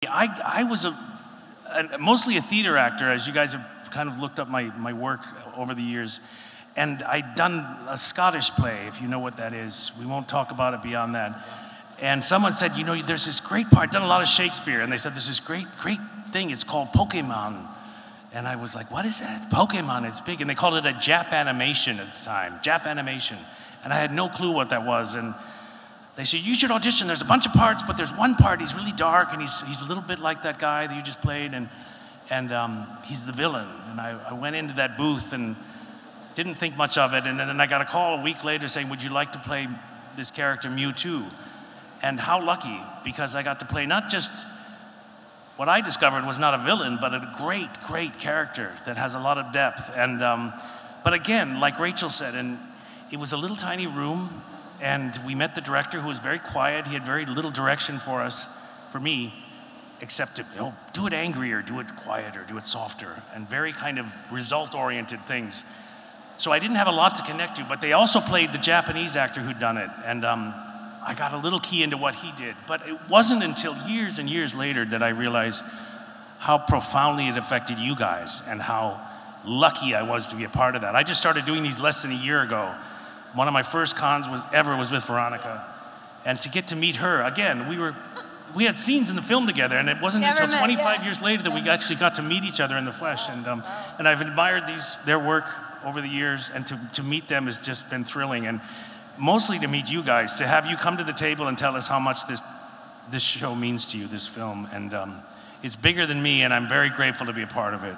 I was mostly a theater actor, as you guys have kind of looked up my work over the years. And I'd done a Scottish play, if you know what that is. We won't talk about it beyond that. And someone said, you know, there's this great part. I'd done a lot of Shakespeare, and they said, there's this great thing. It's called Pokémon. And I was like, what is that? Pokémon, it's big. And they called it a Jap animation at the time, Jap animation. And I had no clue what that was. And they said, you should audition. There's a bunch of parts, but there's one part, he's really dark, and he's a little bit like that guy that you just played, and he's the villain. And I went into that booth and didn't think much of it, and then I got a call a week later saying, would you like to play this character Mewtwo? And how lucky, because I got to play not just what I discovered was not a villain, but a great character that has a lot of depth. And but again, like Rachael said, and it was a little tiny room, and we met the director, who was very quiet. He had very little direction for us, for me, except to, do it angrier, do it quieter, do it softer, and very kind of result-oriented things. So I didn't have a lot to connect to, but they also played the Japanese actor who'd done it, and I got a little key into what he did. But it wasn't until years and years later that I realized how profoundly it affected you guys and how lucky I was to be a part of that. I just started doing these less than a year ago. One of my first cons was with Veronica. And to get to meet her, again, we had scenes in the film together, and it wasn't until 25 years later that we actually got to meet each other in the flesh. And I've admired their work over the years, and to meet them has just been thrilling. And mostly to meet you guys, to have you come to the table and tell us how much this show means to you, this film. And it's bigger than me, and I'm very grateful to be a part of it.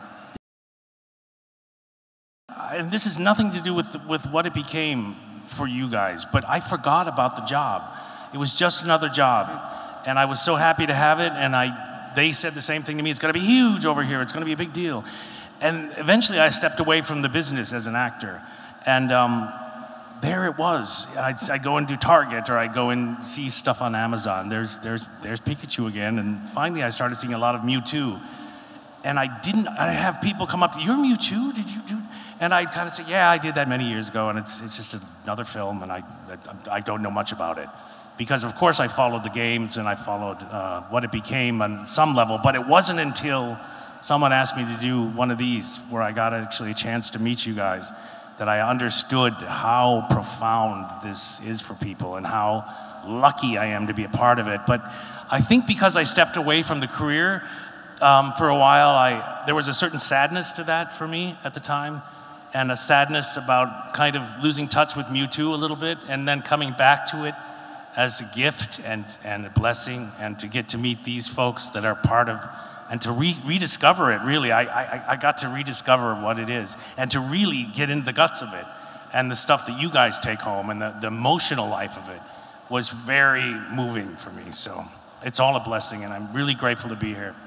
And this has nothing to do with what it became for you guys, but I forgot about the job. It was just another job, and I was so happy to have it, and they said the same thing to me, it's gonna be huge over here, it's gonna be a big deal. And eventually I stepped away from the business as an actor, and there it was. I'd go and do Target, or I'd go and see stuff on Amazon. There's Pikachu again, and finally I started seeing a lot of Mewtwo. And I have people come up to, you're Mewtwo, did you do? And I'd kind of say, yeah, I did that many years ago, and it's just another film, and I don't know much about it. Because of course I followed the games, and I followed what it became on some level, but it wasn't until someone asked me to do one of these, where I got actually a chance to meet you guys, that I understood how profound this is for people, and how lucky I am to be a part of it. But I think because I stepped away from the career, for a while, there was a certain sadness to that for me at the time, and a sadness about kind of losing touch with Mewtwo a little bit, and then coming back to it as a gift and a blessing, and to get to meet these folks that are part of, and to rediscover it, really. I got to rediscover what it is, and to really get into the guts of it, and the stuff that you guys take home, and the emotional life of it was very moving for me. So it's all a blessing, and I'm really grateful to be here.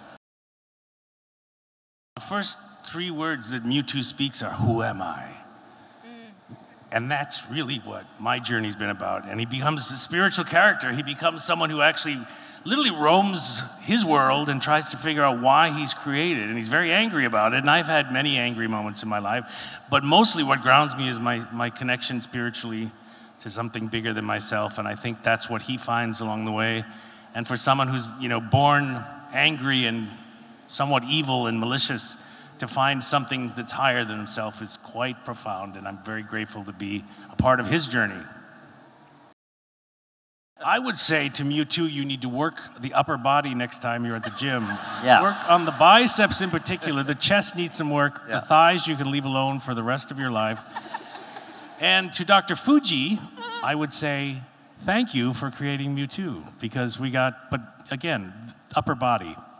The first 3 words that Mewtwo speaks are, who am I? And that's really what my journey's been about. And he becomes a spiritual character. He becomes someone who actually literally roams his world and tries to figure out why he's created. And he's very angry about it. And I've had many angry moments in my life. But mostly what grounds me is my connection spiritually to something bigger than myself. And I think that's what he finds along the way. And for someone who's, born angry and somewhat evil and malicious, to find something that's higher than himself is quite profound, and I'm very grateful to be a part of his journey. I would say to Mewtwo, you need to work the upper body next time you're at the gym. Yeah. Work on the biceps in particular. The chest needs some work. Yeah. The thighs you can leave alone for the rest of your life. And to Dr. Fuji, I would say thank you for creating Mewtwo, because but again, upper body.